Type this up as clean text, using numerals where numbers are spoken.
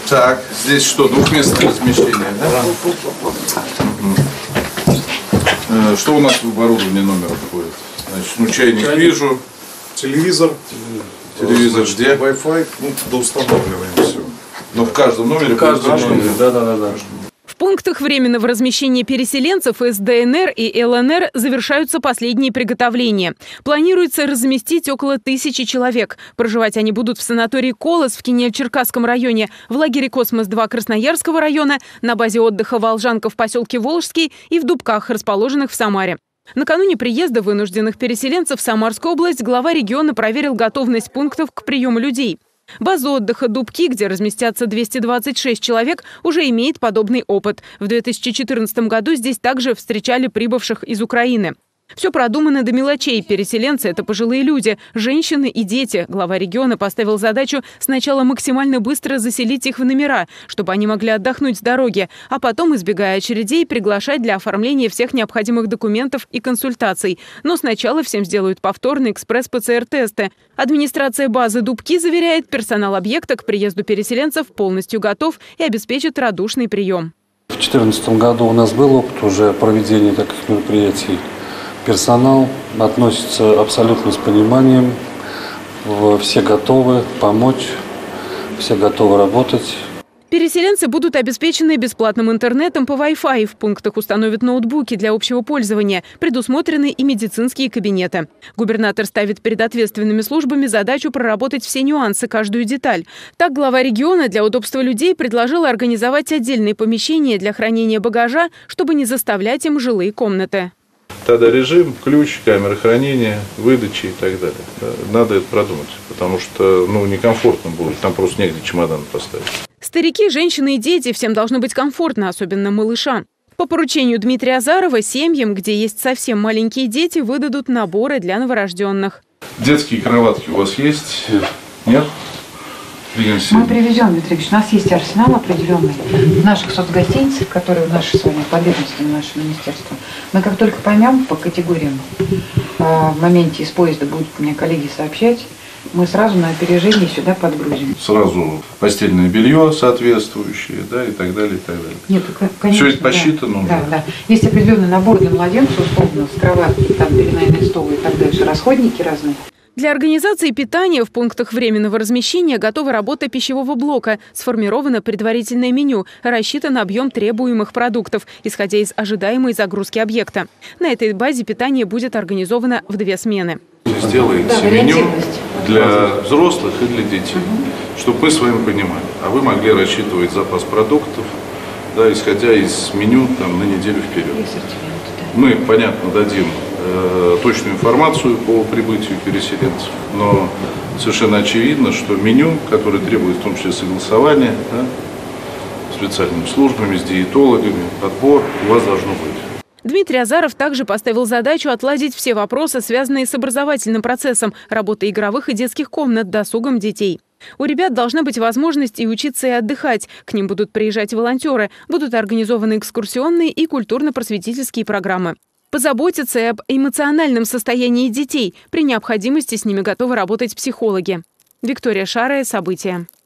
Так, здесь что, двухместное размещение, да? Что у нас в оборудовании номера входит? Значит, ну, чайник вижу. Телевизор. Телевизор где? Wi-Fi, ну, доустанавливаем все. Но в каждом номере? Да. В пунктах временного размещения переселенцев из ДНР и ЛНР завершаются последние приготовления. Планируется разместить около 1000 человек. Проживать они будут в санатории «Колос» в Кинель-Черкасском районе, в лагере «Космос-2» Красноярского района, на базе отдыха «Волжанка» в поселке Волжский и в Дубках, расположенных в Самаре. Накануне приезда вынужденных переселенцев в Самарскую область глава региона проверил готовность пунктов к приему людей. База отдыха «Дубки», где разместятся 226 человек, уже имеет подобный опыт. В 2014 году здесь также встречали прибывших из Украины. Все продумано до мелочей. Переселенцы – это пожилые люди, женщины и дети. Глава региона поставил задачу сначала максимально быстро заселить их в номера, чтобы они могли отдохнуть с дороги, а потом, избегая очередей, приглашать для оформления всех необходимых документов и консультаций. Но сначала всем сделают повторные экспресс-ПЦР-тесты. Администрация базы «Дубки» заверяет, персонал объекта к приезду переселенцев полностью готов и обеспечит радушный прием. В 2014 году у нас был опыт уже проведения таких мероприятий. Персонал относится абсолютно с пониманием, все готовы помочь, все готовы работать. Переселенцы будут обеспечены бесплатным интернетом по Wi-Fi. В пунктах установят ноутбуки для общего пользования. Предусмотрены и медицинские кабинеты. Губернатор ставит перед ответственными службами задачу проработать все нюансы, каждую деталь. Так, глава региона для удобства людей предложил организовать отдельные помещения для хранения багажа, чтобы не заставлять им жилые комнаты. Тогда режим, ключ, камеры хранения, выдачи и так далее. Надо это продумать, потому что некомфортно будет, там просто негде чемодан поставить. Старики, женщины и дети, всем должно быть комфортно, особенно малышам. По поручению Дмитрия Азарова семьям, где есть совсем маленькие дети, выдадут наборы для новорожденных. Детские кроватки у вас есть? Нет? Мы привезем, Дмитрий Ильич, у нас есть арсенал определенный наших соцгостиниц, которые в нашей с вами подведомстве, нашего министерства. Мы как только поймем по категориям, в моменте из поезда будут мне коллеги сообщать, мы сразу на опережение сюда подгрузим. Сразу постельное белье соответствующее, да, и так далее, и так далее. Нет, конечно, все это посчитано? Да. Есть определенный набор для младенца, условно, с кроватки, там, перинойный стол и так дальше, расходники разные. Для организации питания в пунктах временного размещения готова работа пищевого блока. Сформировано предварительное меню, рассчитан объем требуемых продуктов, исходя из ожидаемой загрузки объекта. На этой базе питание будет организовано в 2 смены. Сделаете меню для взрослых и для детей, чтобы мы с вами понимали. А вы могли рассчитывать запас продуктов, да, исходя из меню на неделю вперед. Мы, понятно, дадим точную информацию по прибытию переселенцев, но совершенно очевидно, что меню, которое требует в том числе согласования, да, с специальными службами, с диетологами, отбор у вас должно быть. Дмитрий Азаров также поставил задачу отладить все вопросы, связанные с образовательным процессом, работой игровых и детских комнат, досугом детей. У ребят должна быть возможность и учиться, и отдыхать. К ним будут приезжать волонтеры, будут организованы экскурсионные и культурно-просветительские программы. Позаботиться и об эмоциональном состоянии детей. При необходимости с ними готовы работать психологи. Виктория Шарая, события.